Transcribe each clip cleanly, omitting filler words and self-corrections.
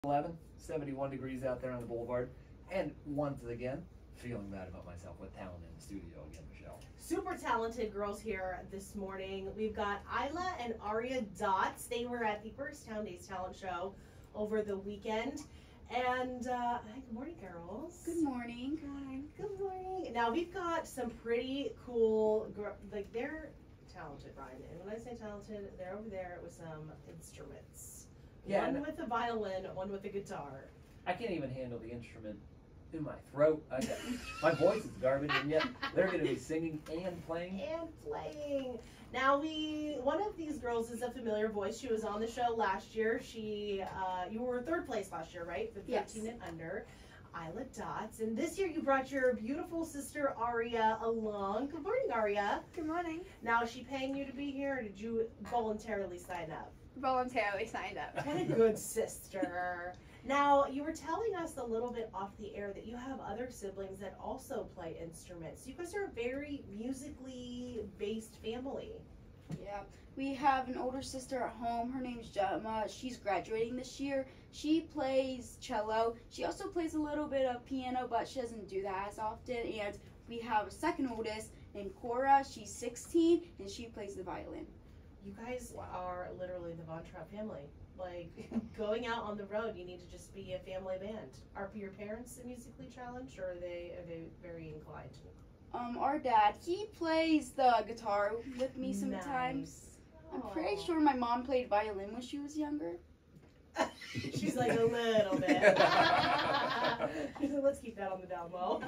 11, 71 degrees out there on the boulevard. And once again, feeling bad about myself with talent in the studio again, Michelle. Super talented girls here this morning. We've got Isla and Aria Dots. They were at the First Town Days Talent Show over the weekend. And good morning, girls. Good morning. Hi. Good morning. Now we've got some pretty cool, like they're talented, Ryan. And when I say talented, they're over there with some instruments. Yeah, one with a violin, one with a guitar. I can't even handle the instrument in my throat. My voice is garbage, and yet they're going to be singing and playing. Now one of these girls is a familiar voice. She was on the show last year. You were third place last year, right? For 13 and under. Isla Dots. And this year you brought your beautiful sister Aria along. Good morning, Aria. Good morning. Now, is she paying you to be here, or did you voluntarily sign up? Voluntarily signed up. What a good sister. Now, you were telling us a little bit off the air that you have other siblings that also play instruments. You guys are a very musically based family. Yeah, we have an older sister at home. Her name's Gemma. She's graduating this year. She plays cello. She also plays a little bit of piano, but she doesn't do that as often. And we have a second oldest named Cora. She's 16, and she plays the violin. You guys are literally the Von Trapp family. Like, going out on the road, you need to just be a family band. Are your parents musically challenged, or are they very inclined? Our dad, he plays the guitar with me sometimes. Nice. I'm pretty sure my mom played violin when she was younger. She's like, a little bit. She's like, let's keep that on the down low.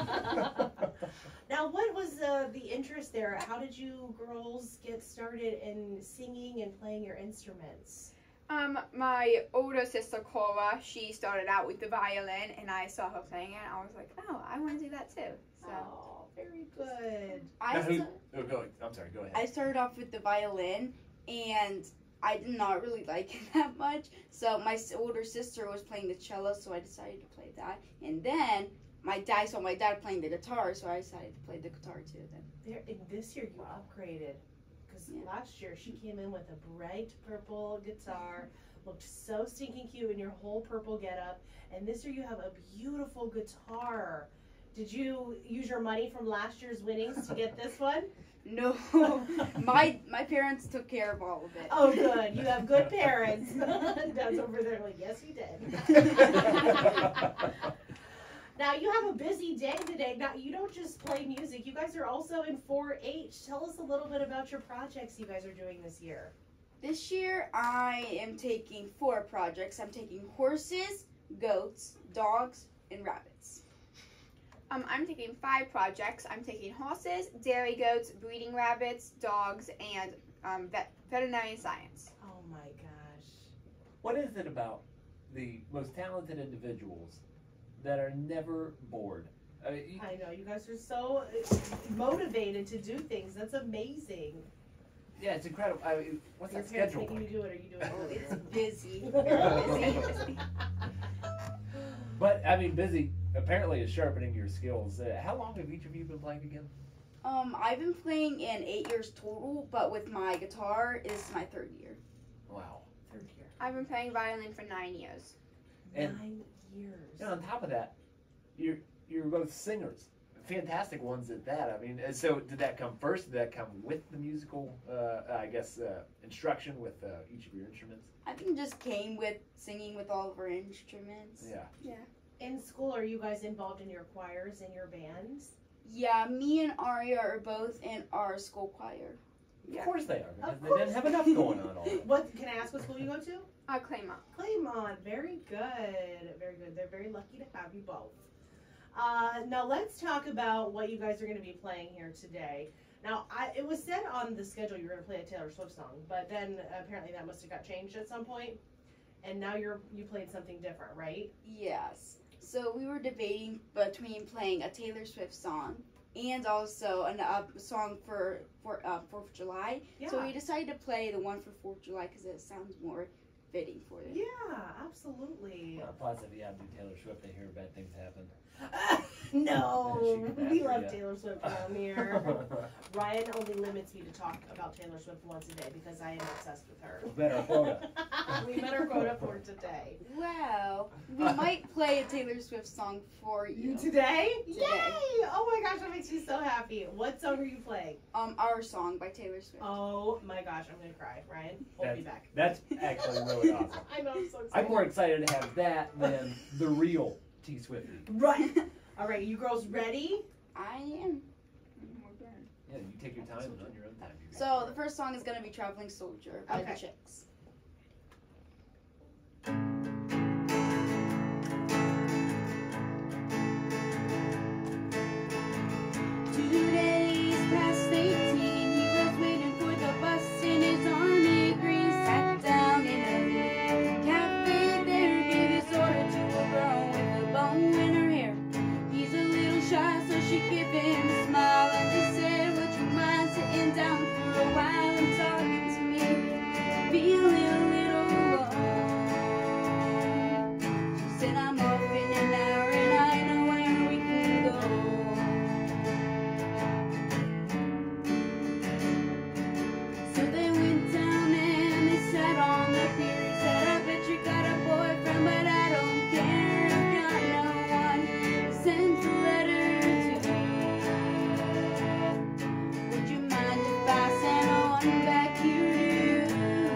Now, what was the interest there? How did you girls get started in singing and playing your instruments? My older sister Cora, she started out with the violin, and I saw her playing it, and I was like, oh, I want to do that too. So. Oh, very good. I'm sorry, go ahead. I started off with the violin, and I did not really like it that much. So my older sister was playing the cello, so I decided to play that. And then I saw my dad playing the guitar, so I decided to play the guitar too. Then. This year you upgraded. Because last year she came in with a bright purple guitar, looked so stinking cute in your whole purple getup, and this year you have a beautiful guitar. Did you use your money from last year's winnings to get this one? No, my parents took care of all of it. Oh, good. You have good parents. Dad's over there like, yes, he did. Now, you have a busy day today. Now, you don't just play music. You guys are also in 4-H. Tell us a little bit about your projects you guys are doing this year. This year, I am taking 4 projects. I'm taking horses, goats, dogs, and rabbits. I'm taking 5 projects. I'm taking horses, dairy goats, breeding rabbits, dogs, and veterinary science. Oh, my gosh. What is it about the most talented individuals that are never bored? I know, you guys are so motivated to do things. That's amazing. Yeah, it's incredible. I mean, what's Your that parents schedule making like? you do it, or are you doing it? It's busy. Very busy. But, I mean, busy apparently is sharpening your skills. How long have each of you been playing again? I've been playing in 8 years total, but with my guitar, it's my 3rd year. Wow. 3rd year. I've been playing violin for 9 years. And 9 years. And on top of that, you're both singers, fantastic ones at that. I mean, so did that come first? Did that come with the musical, instruction with each of your instruments? I think it just came with singing with all of our instruments. Yeah. In school, are you guys involved in your choirs and your bands? Yeah, me and Aria are both in our school choir. Of course they are, because Of they course didn't have enough going on already. What can I ask? What school you go to? Claymont. Claymont. Very good. Very good. They're very lucky to have you both. Now let's talk about what you guys are going to be playing here today. Now, it was said on the schedule you were going to play a Taylor Swift song, but then apparently that must have got changed at some point, and now you played something different, right? Yes. So we were debating between playing a Taylor Swift song and also a song for 4th of July. Yeah. So we decided to play the one for 4th of July because it sounds more fitting for it. Yeah, absolutely. Well, plus, if you have to do Taylor Swift, I hear bad things happen. No, She can we after love ya. Taylor Swift around here. Ryan only limits me to talk about Taylor Swift once a day because I am obsessed with her. We met our quota. We met our quota for today. Well, we might play a Taylor Swift song for you. Today? Today. Yay! Oh my gosh, that makes me so happy. What song are you playing? Our song by Taylor Swift. Oh my gosh, I'm gonna cry. Ryan, hold me back. That's actually really awesome. I know, I'm so excited. I'm more excited to have that than the real T Swifty. Right. All right, you girls ready? I am. Yeah, you take your time and on your own time. You So the first song is gonna be "Traveling Soldier" by Okay. the Chicks. Today's past 18, he was waiting for the bus in his army green. Sat down in a cafe there, gave his order to a girl with a bone in her hair. He's a little shy, so she gave him a smile and she said, "Would you mind sitting down for a while and talking to me? Feeling a little alone." She said, "I'm off in an hour and I know where we can go." So they went down and they sat on the pier. He said, "I bet you got a boyfriend, but I don't care. I've got no one to send a letter to. Would you mind if I sent one back here to you?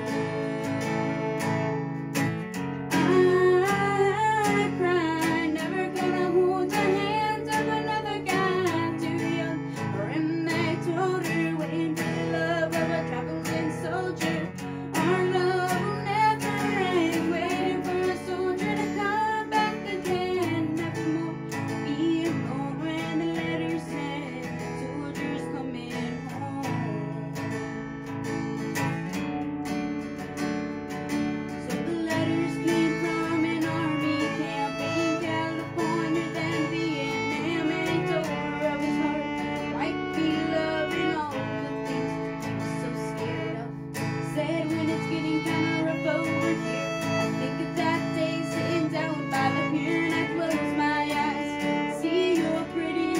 I cried, never gonna hold the hand of another guy too young." Her inmate told her, "Waiting for the love of a traveling soldier. Our love will never end. Waiting for a soldier to come back again. Never more be alone." When the letter said, "Soldiers coming home." So the letters came from an army camp in California, then Vietnam, and he told her of his heart, white love and all the things he was so scared of. Said, "When it's getting kinda rough over here, I think of that day sitting down by the pier and I close my eyes, see your pretty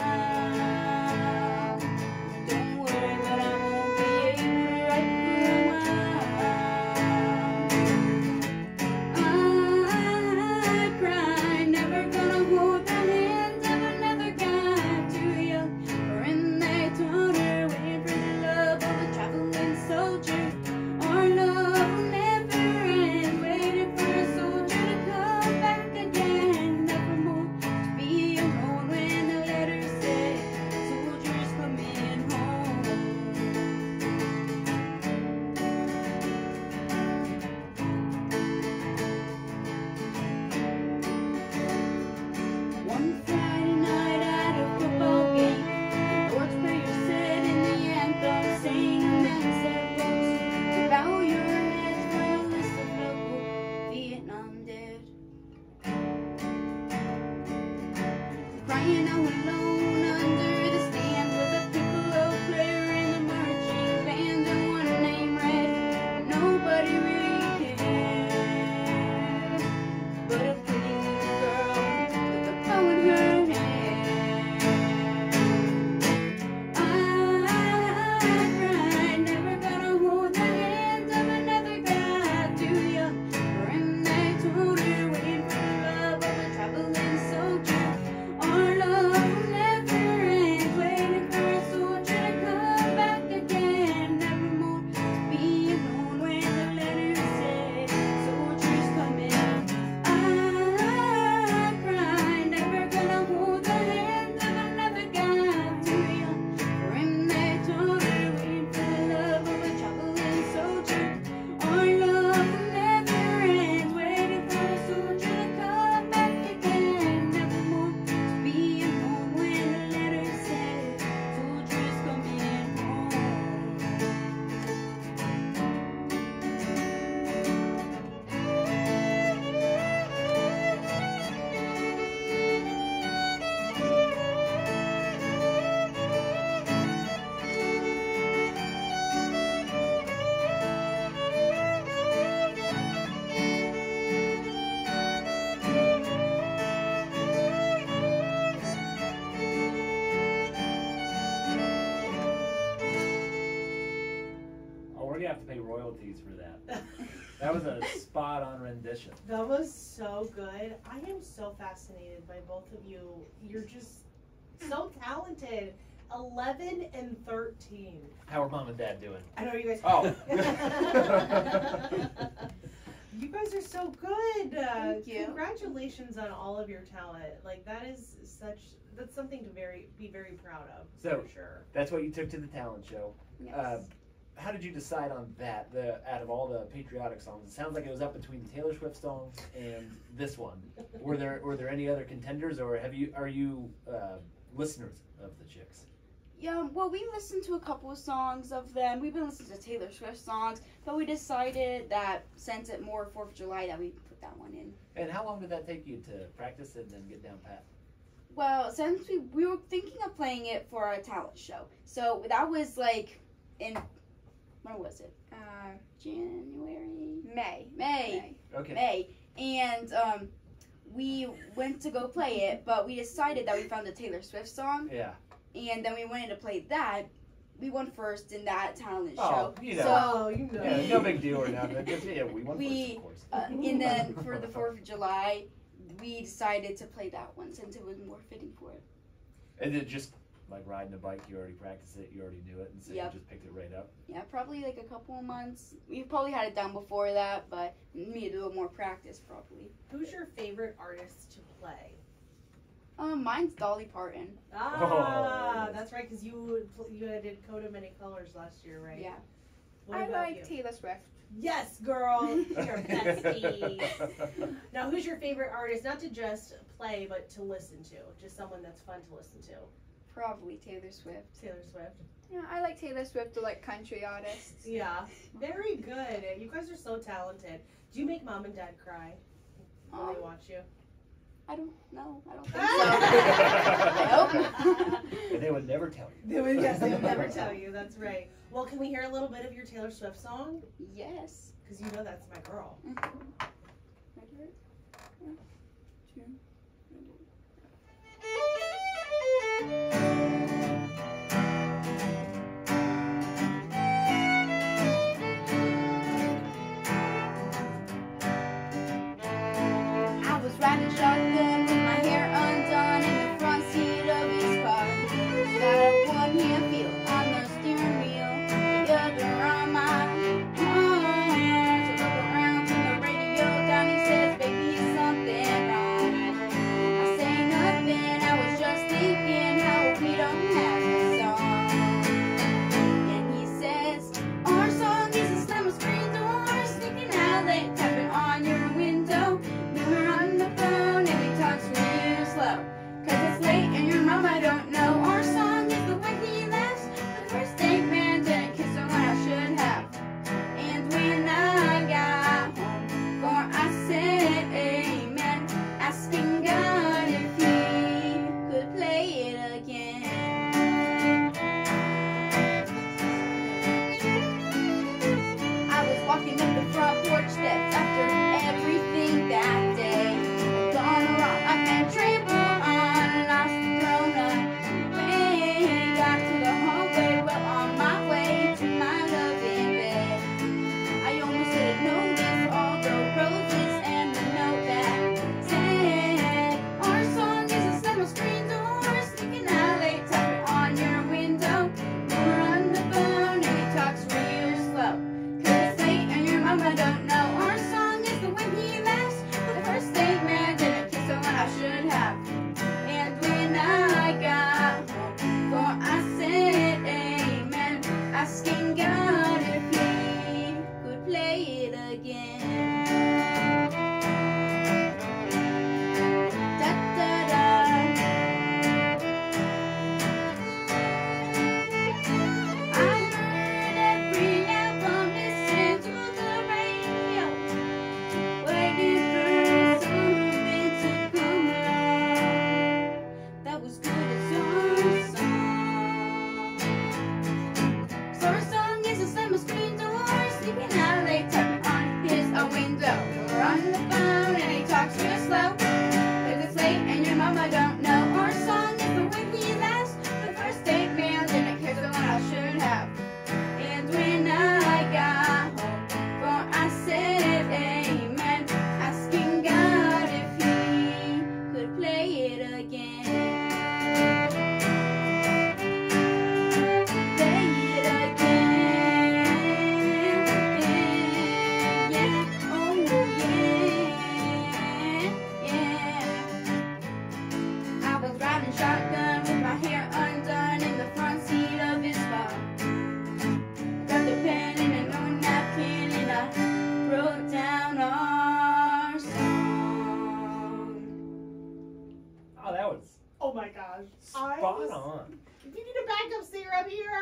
smile. Don't worry, but I won't be able to write for a while." I cried, never gonna hold the hand of another guy too young. Her inmate told her, waiting for the love of a traveling soldier. Our love will never end. Waiting for a soldier to come back again. Never more to be alone. When the letter said, "Soldiers coming home." One Friday night at a football game, the Lord's Prayer said in the anthem, sang a man said, "Folks, bow your heads for a list of local Vietnam dead." Crying out alone under the stand was a piccolo player in the marching band, and one name read, "Nobody really cares," but a pretty little girl with a bow in her hand. I cried, never gonna hold the hand of another guy too young. Her inmate told her, waiting for the love of a traveling soldier. Our love will royalties for that. That was a spot on rendition. That was so good. I am so fascinated by both of you. You're just so talented. 11 and 13. How are mom and dad doing? I know you guys. Oh. You guys are so good. Thank you. Congratulations on all of your talent. Like that's something to be very proud of. So- for sure. That's what you took to the talent show. Yes. How did you decide on that? Out of all the patriotic songs, it sounds like it was up between the Taylor Swift songs and this one. Were there any other contenders, or are you listeners of the Chicks? Yeah, well, we listened to a couple of songs of them. We've been listening to Taylor Swift songs, but we decided that since it's more 4th of July that we put that one in. And how long did that take you to practice it and then get down pat? Well, since we were thinking of playing it for a talent show, so that was like in, when was it? January? May. Okay. And we went to go play it, but we decided that we found a Taylor Swift song, Yeah. and then we wanted to play that. We won first in that talent Oh, show. you know. Oh, you know. Yeah, no big deal or nothing. Just, yeah, we won first, We- of course. And then for the 4th of July, we decided to play that one since it was more fitting for it. And then just like riding a bike, you already practiced it, you already knew it, and so Yep. you just picked it right up. Yeah, probably like a couple of months. We probably had it done before that, but we needed a little more practice probably. Who's your favorite artist to play? Mine's Dolly Parton. Ah, yes. that's right, because you did Coat of Many Colors last year, right? Yeah. What I about like you? Taylor Swift. Yes, girl, you're besties. Now, who's your favorite artist? Not to just play, but to listen to. Just someone that's fun to listen to. Probably Taylor Swift. Taylor Swift. Yeah, I like Taylor Swift to like country artists. Yeah, very good. You guys are so talented. Do you make mom and dad cry when they watch you? I don't know. I don't think so. I hope not. And they would never tell you. They would, yes, they would never tell you. That's right. Well, can we hear a little bit of your Taylor Swift song? Yes. Because you know that's my girl. I was riding shotgun with my hair undone in the front seat of his car. Got one hand feel on the steering wheel, the other on my arm. So look around to the radio, Donnie says, baby, something wrong. That was Oh my gosh. spot on. You need a backup singer up here.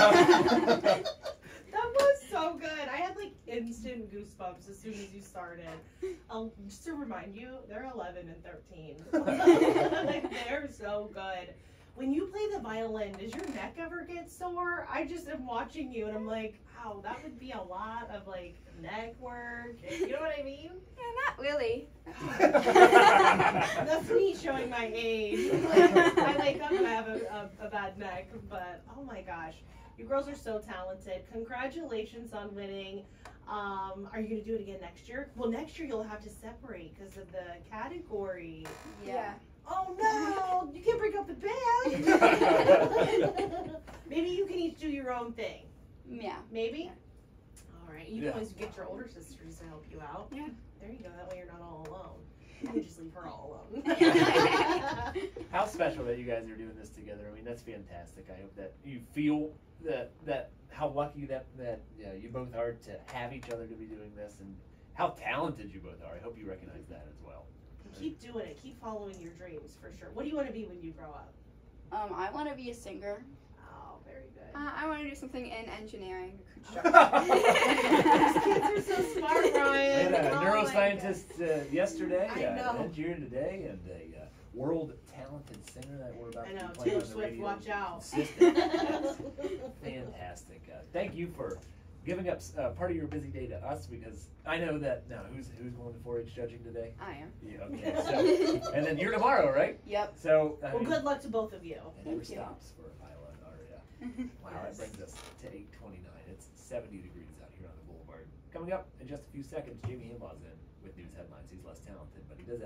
That was so good. I had like instant goosebumps as soon as you started. Just to remind you, they're 11 and 13. Like, they're so good. When you play the violin, does your neck ever get sore? I just am watching you and I'm like, wow, that would be a lot of like neck work. You know what I mean? Yeah, not really. That's me showing my age. Like, I wake up and I have a bad neck, but oh my gosh. You girls are so talented. Congratulations on winning. Are you going to do it again next year? Well, next year you'll have to separate because of the category. Yeah. Oh no! You can't break up the band. Maybe you can each do your own thing. Yeah. Maybe? All right. You can Yeah. always get your older sisters to help you out. Yeah. There you go. That way you're not all alone. You can just leave her all alone. How special that you guys are doing this together. I mean, that's fantastic. I hope that you feel that how lucky that you both are to have each other to be doing this, and how talented you both are. I hope you recognize that as well. Keep doing it. Keep following your dreams for sure. What do you want to be when you grow up? I want to be a singer. Oh, very good. I want to do something in engineering. These kids are so smart, We Ryan. had a Oh my neuroscientist yesterday, I an know. engineer today, and a world talented singer that we're about I to know. be playing Taylor on the Swift, radio. watch out. Consistent. Yes. Fantastic. Thank you for giving up part of your busy day to us, because I know that now who's going to 4-H judging today? I am. Yeah, okay. So, and then you're tomorrow, right? Yep. So I Well, mean, good luck to both of you. it never Thank you. stops for Iowa and Aria. Wow, Yes. that brings us to 8:29. It's 70 degrees out here on the boulevard. Coming up in just a few seconds, Jamie Hambaugh's in with news headlines. He's less talented, but he does